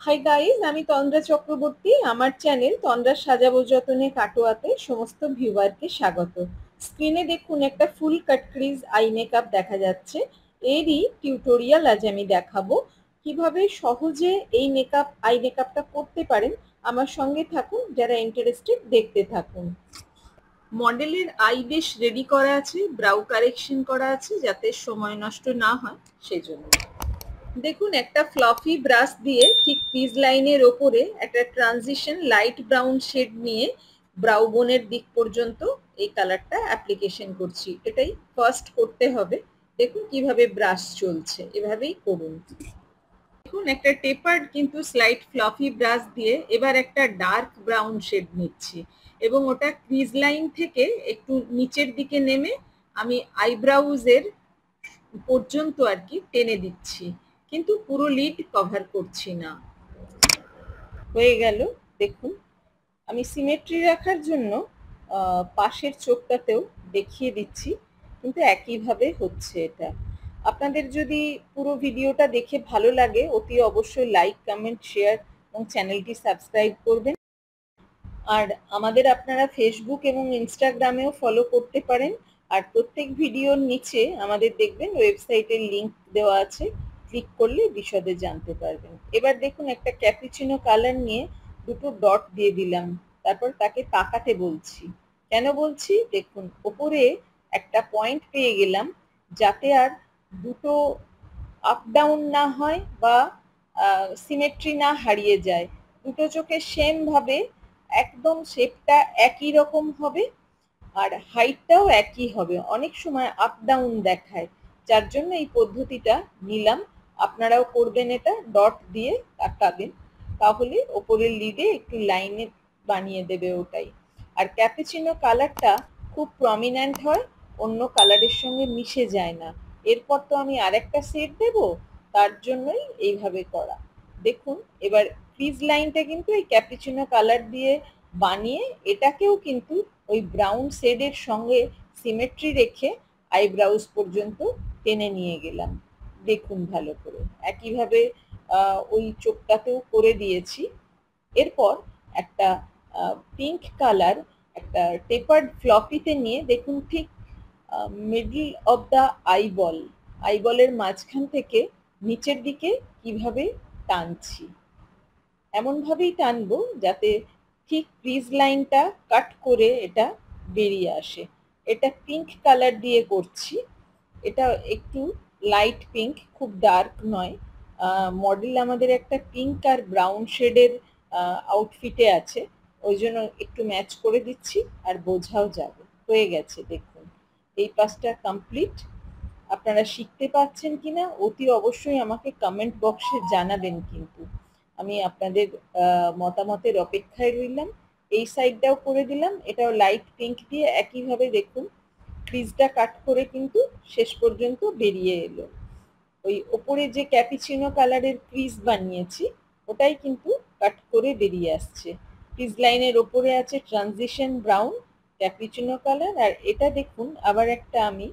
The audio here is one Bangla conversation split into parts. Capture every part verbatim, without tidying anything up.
হাই গাইজ, আমি তন্দ্রা চক্রবর্তী। আমার চ্যানেল তন্দ্রা সাজাবো যতনে কাটোয়াতে সমস্ত ভিউয়ারকে স্বাগত। স্ক্রিনে দেখুন একটা full cut crease eye makeup দেখা যাচ্ছে। এরই টিউটোরিয়াল আজ আমি দেখাবো কিভাবে সহজে এই মেকআপ আই মেকআপটা করতে পারেন। আমার সঙ্গে থাকুন, যারা ইন্টারেস্টেড দেখতে থাকুন। মডেলের আই বেশ রেডি করা আছে, ব্রাউ কারেকশন করা আছে যাতে সময় নষ্ট না হয় সেজন্য। দেখুন, একটা ফ্লফি ব্রাশ দিয়ে ঠিক ক্রিজ লাইনের ওপরে একটা ট্রানজিশন লাইট ব্রাউন শেড নিয়ে ব্রাউ বোনের দিক পর্যন্ত এই কালারটা অ্যাপ্লিকেশন করছি। এটাই ফার্স্ট করতে হবে। দেখুন কিভাবে ব্রাশ চলছে, এভাবেই করুন। দেখুন, একটা টেপার্ড কিন্তু স্লাইট ফ্লফি ব্রাশ দিয়ে এবার একটা ডার্ক ব্রাউন শেড নিচ্ছি এবং ওটা ক্রিজ লাইন থেকে একটু নিচের দিকে নেমে আমি আইব্রাউজের পর্যন্ত আর কি টেনে দিচ্ছি, কিন্তু পুরো লিড কভার করছি না। হয়ে গেল। দেখুন, আমি সিমেট্রি রাখার জন্য পাশের চোখটাতেও দেখিয়ে দিচ্ছি, কিন্তু একইভাবে হচ্ছে এটা। আপনাদের যদি পুরো ভিডিওটা দেখে ভালো লাগে, অতি অবশ্যই লাইক, কমেন্ট, শেয়ার এবং চ্যানেলটি সাবস্ক্রাইব করবেন। আর আমাদের আপনারা ফেসবুক এবং ইনস্টাগ্রামেও ফলো করতে পারেন। আর প্রত্যেক ভিডিওর নিচে আমাদের দেখবেন ওয়েবসাইটের লিংক দেওয়া আছে, ক্লিক করলে বিশদে জানতে পারবেন। এবার দেখুন, একটা ক্যাপুচিনো কালার নিয়ে দুটো ডট দিয়ে দিলাম, তারপর তাকে তাকাতে বলছি। কেন বলছি দেখুন, ওপরে একটা পয়েন্ট পেয়ে গেলাম যাতে আর দুটো আপ ডাউন না হয় বা সিমেট্রি না হারিয়ে যায়। দুটো চোখে সেম ভাবে একদম শেপটা একই রকম হবে আর হাইটটাও একই হবে। অনেক সময় আপ ডাউন দেখায়, যার জন্য এই পদ্ধতিটা নিলাম। আপনারাও করবেন এটা, ডট দিয়ে তাকাবেন, তাহলে ওপরের লিডে একটু লাইনে বানিয়ে দেবে ওটাই। আর ক্যাপুচিনো কালারটা খুব প্রমিনেন্ট হয়, অন্য কালারের সঙ্গে মিশে যায় না। এরপর তো আমি আরেকটা শেড দেব, তার জন্যই এইভাবে করা। দেখুন, এবার ক্রিজ লাইনটা কিন্তু এই ক্যাপুচিনো কালার দিয়ে বানিয়ে এটাকেও কিন্তু ওই ব্রাউন শেডের সঙ্গে সিমেট্রি রেখে আইব্রাউজ পর্যন্ত টেনে নিয়ে গেলাম। দেখুন ভালো করে, একইভাবে ওই চোখটাতেও করে দিয়েছি। এরপর একটা পিঙ্ক কালার একটা টেপার্ড ফ্লপিতে নিয়ে দেখুন ঠিক মিডল অফ দ্য আইবল আইবলের মাঝখান থেকে নিচের দিকে কিভাবে টানছি, এমনভাবেই টানবো যাতে ঠিক ক্রিজ লাইনটা কাট করে এটা বেরিয়ে আসে। এটা পিঙ্ক কালার দিয়ে করছি, এটা একটু লাইট পিঙ্ক, খুব ডার্ক নয়। মডেল আমাদের একটা পিঙ্ক আর ব্রাউন শেডের আউটফিটে আছে, ওই জন্য একটু ম্যাচ করে দিচ্ছি আর বোঝাও যাবে। হয়ে গেছে, দেখুন এই পাশটা কমপ্লিট। আপনারা শিখতে পাচ্ছেন কিনা অতি অবশ্যই আমাকে কমেন্ট বক্সে জানাবেন, কিন্তু আমি আপনাদের মতামতের অপেক্ষায় রইলাম। এই সাইডটাও করে দিলাম, এটাও লাইট পিঙ্ক দিয়ে একইভাবে দেখুন ক্রিজটা কাট করে কিন্তু শেষ পর্যন্ত বেরিয়ে এলো। ওই ওপরে যে ক্যাপুচিনো কালারের ক্রিজ বানিয়েছি ওটাই কিন্তু কাট করে বেরিয়ে আসছে। ক্রিজ লাইনের ওপরে আছে ট্রানজিশন ব্রাউন ক্যাপুচিনো কালার, আর এটা দেখুন আবার একটা আমি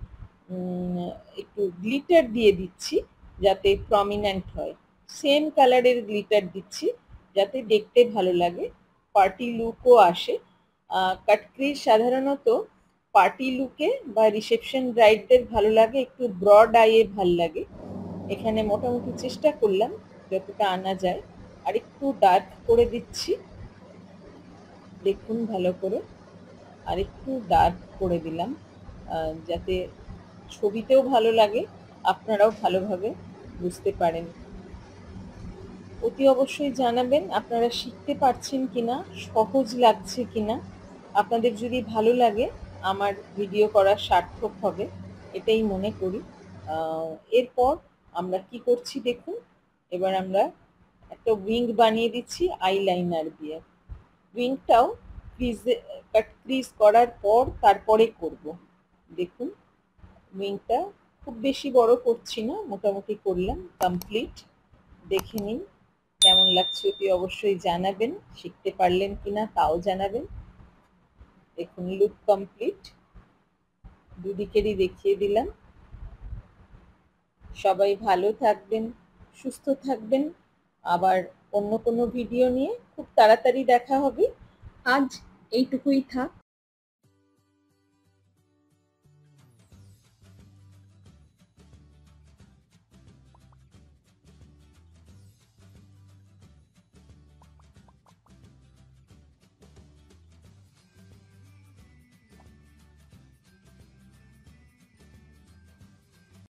একটু গ্লিটার দিয়ে দিচ্ছি যাতে প্রমিনেন্ট হয়। সেম কালারের গ্লিটার দিচ্ছি যাতে দেখতে ভালো লাগে, পার্টি লুকও আসে। কাট ক্রিজ সাধারণত পার্টি লুকে বা রিসেপশন ব্রাইডদের ভালো লাগে, একটু ব্রড আইয়ে ভালো লাগে। এখানে মোটামুটি চেষ্টা করলাম যতটা আনা যায়। আর একটু ডার্ক করে দিচ্ছি, দেখুন ভালো করে, আর একটু ডার্ক করে দিলাম যাতে ছবিতেও ভালো লাগে, আপনারাও ভালোভাবে বুঝতে পারেন। অতি অবশ্যই জানাবেন আপনারা শিখতে পারছেন কিনা, সহজ লাগছে কিনা। আপনাদের যদি ভালো লাগে আমার ভিডিও করা সার্থক হবে, এটাই মনে করি। এরপর আমরা কি করছি দেখুন, এবার আমরা একটা উইং বানিয়ে দিচ্ছি আইলাইনার দিয়ে। উইংটাও ক্রিজে কাট ক্রিজ করার পর তারপরে করব। দেখুন উইংটা খুব বেশি বড় করছি না, মোটামুটি করলাম, কমপ্লিট। দেখে নিন কেমন লাগছে, অতি অবশ্যই জানাবেন। শিখতে পারলেন কিনা তাও জানাবেন। দেখুন লুক কমপ্লিট, দুদিকেরই দেখিয়ে দিলাম। সবাই ভালো থাকবেন, সুস্থ থাকবেন। আবার অন্য কোনো ভিডিও নিয়ে খুব তাড়াতাড়ি দেখা হবে। আজ এইটুকুই থাক।